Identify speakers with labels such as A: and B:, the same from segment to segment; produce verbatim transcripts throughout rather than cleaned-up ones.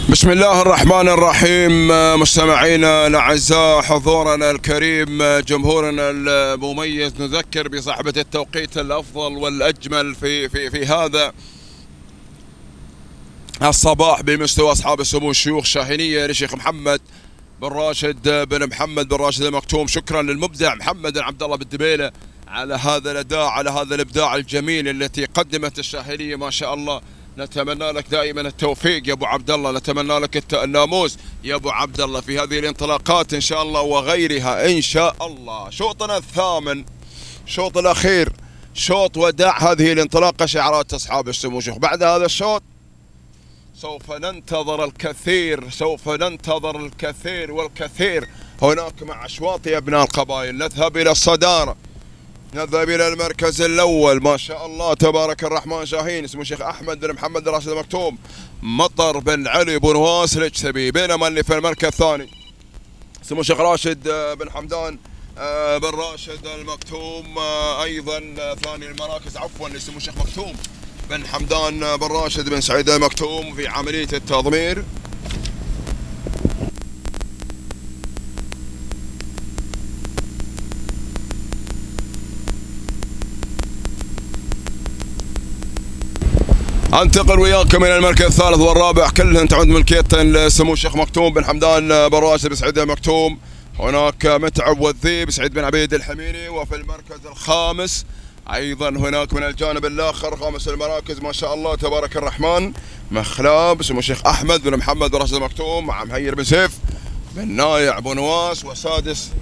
A: بسم الله الرحمن الرحيم. مستمعينا الاعزاء، حضورنا الكريم، جمهورنا المميز، نذكر بصاحبة التوقيت الافضل والاجمل في في في هذا الصباح بمستوى اصحاب السمو الشيوخ الشاهينيه لشيخ محمد بن راشد بن محمد بن راشد المكتوم. شكرا للمبدع محمد بن عبد الله بالدبيله على هذا الاداء، على هذا الابداع الجميل التي قدمت الشاهينيه ما شاء الله. نتمنى لك دائما التوفيق يا ابو عبد الله، نتمنى لك الناموس يا ابو عبد الله في هذه الانطلاقات ان شاء الله وغيرها ان شاء الله. شوطنا الثامن، شوط الاخير، شوط وداع هذه الانطلاقه شعارات اصحاب السمو شيوخ. بعد هذا الشوط سوف ننتظر الكثير، سوف ننتظر الكثير والكثير هناك مع اشواط ابناء القبائل. نذهب الى الصداره، نذهب الى المركز الاول ما شاء الله تبارك الرحمن. شاهين اسمه الشيخ احمد بن محمد بن راشد المكتوم، مطر بن علي بن واس الجسبي. بينما اللي في المركز الثاني اسمه الشيخ راشد بن حمدان بن راشد المكتوم، ايضا ثاني المراكز عفوا اسمه الشيخ مكتوم بن حمدان بن راشد بن سعيد المكتوم في عمليه التضمير. انتقل وياكم الى المركز الثالث والرابع، كلهن تعود ملكيه سمو الشيخ مكتوم بن حمدان بن راشد بن سعيد المكتوم. هناك متعب والذيب سعيد بن عبيد الحميري. وفي المركز الخامس ايضا هناك من الجانب الاخر خامس المراكز ما شاء الله تبارك الرحمن مخلاب سمو الشيخ احمد بن محمد بن راشد المكتوم مع مهير بن سيف بن نايع بن نواس. وسادس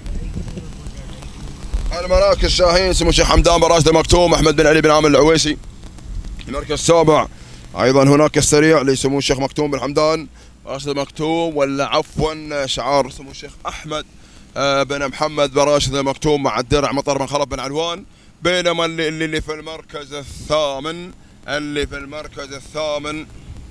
A: المراكز شاهين سمو الشيخ حمدان بن راشد المكتوم احمد بن علي بن عامر العويسي. المركز السابع ايضا هناك السريع لسمو الشيخ مكتوم بن حمدان راشد المكتوم، ولا عفوا شعار سمو الشيخ احمد بن محمد بن راشد المكتوم مع الدرع مطر بن خلف بن علوان. بينما اللي, اللي في المركز الثامن، اللي في المركز الثامن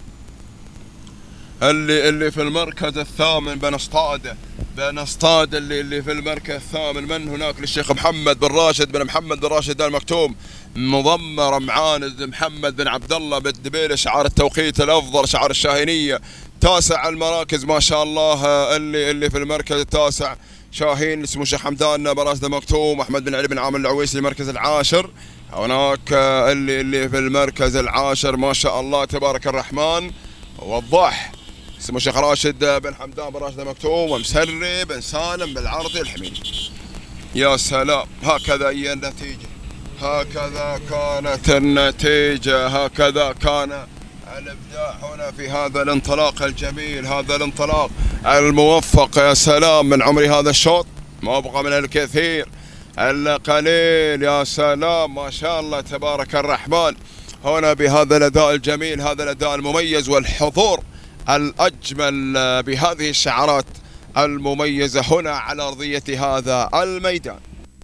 A: اللي اللي في المركز الثامن بنصطاد بنصطاد اللي اللي في المركز الثامن من هناك للشيخ محمد بن راشد بن محمد بن راشد المكتوم، مضمر معاند محمد بن عبد الله بالدبيله شعار التوقيت الافضل شعار الشاهينيه. تاسع المراكز ما شاء الله، اللي اللي في المركز التاسع شاهين اسمه الشيخ حمدان بن راشد المكتوم احمد بن علي بن عامر العويسي. المركز العاشر هناك اللي اللي في المركز العاشر ما شاء الله تبارك الرحمن وضح اسمه الشيخ راشد بن حمدان بن راشد المكتوم ومسري بن سالم بالعرضي الحميدي. يا سلام، هكذا هي النتيجه، هكذا كانت النتيجه، هكذا كان الابداع هنا في هذا الانطلاق الجميل، هذا الانطلاق الموفق. يا سلام، من عمري هذا الشوط ما ابغى من الكثير الا قليل. يا سلام ما شاء الله تبارك الرحمن هنا بهذا الاداء الجميل، هذا الاداء المميز والحضور الاجمل بهذه الشعارات المميزه هنا على ارضيه هذا الميدان.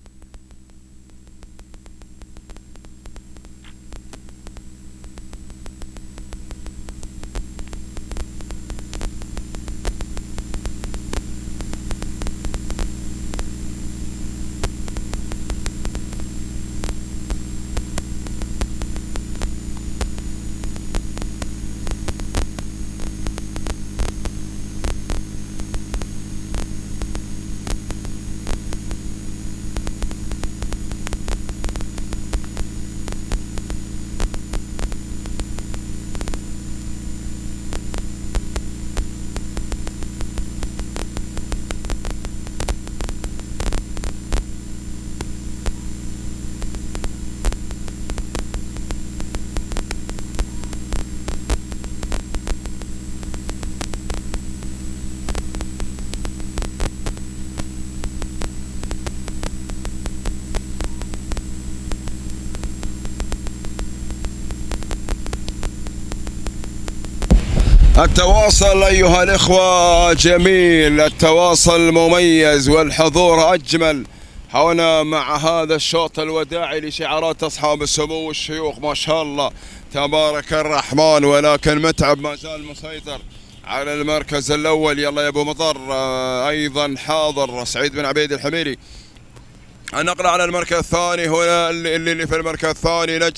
A: التواصل أيها الإخوة جميل، التواصل مميز والحضور أجمل هنا مع هذا الشوط الوداعي لشعارات أصحاب السمو والشيوخ ما شاء الله تبارك الرحمن. ولكن متعب ما زال مسيطر على المركز الأول. يلا يا أبو مطر أيضا حاضر سعيد بن عبيد الحميري. النقل على المركز الثاني هنا اللي, اللي في المركز الثاني نجد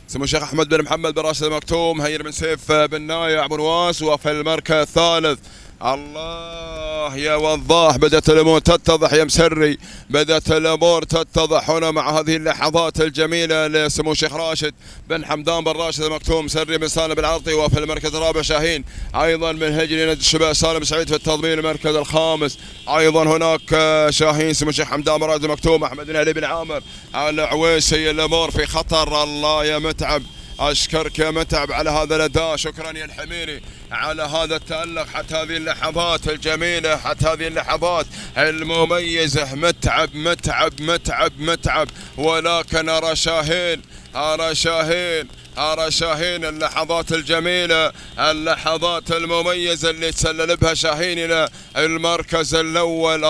A: سمو الشيخ احمد بن محمد بن راشد المكتوم، هير بن سيف بن نايع بن واس، وفي المركز الثالث الله يا وضاح، بدأت الأمور تتضح يا مسري، بدأت الأمور تتضح هنا مع هذه اللحظات الجميلة لسمو الشيخ راشد بن حمدان بن راشد المكتوم، مسري بن سالم العرطي. وفي المركز الرابع شاهين أيضا من هجري نادي الشباب سالم سعيد في التضمين. المركز الخامس أيضا هناك شاهين سمو الشيخ حمدان بن راشد المكتوم، أحمد بن علي بن عامر العويسي. الأمور في خطر، الله يا متعب، أشكرك يا متعب على هذا الأداء، شكرا يا الحميري على هذا التألق حتى هذه اللحظات الجميلة، حتى هذه اللحظات المميزة. متعب متعب متعب متعب، ولكن أرى شاهين أرى شاهين أرى شاهين اللحظات الجميلة، اللحظات المميزة اللي تسلل بها شاهين إلى المركز الأول.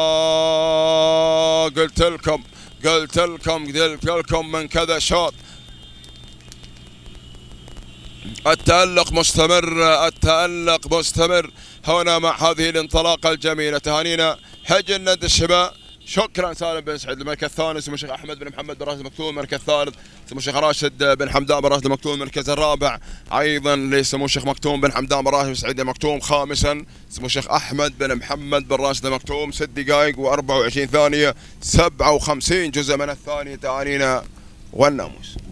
A: الله قلت لكم قلت لكم قلت لكم من كذا شوط. التألق مستمر، التألق مستمر هنا مع هذه الانطلاقة الجميلة. تهانينا هجن نادي الشباب، شكرا سالم بن سعيد. المركز الثاني سمو الشيخ احمد بن محمد بن راشد المكتوم. المركز الثالث سمو الشيخ راشد بن حمدان بن راشد المكتوم. المركز الرابع ايضا لسمو الشيخ مكتوم بن حمدان بن راشد سعيد المكتوم. خامسا سمو الشيخ احمد بن محمد بن راشد المكتوم. ست دقائق وأربعة وعشرين ثانية، سبعة وخمسين جزء من الثانية. تهانينا والناموس.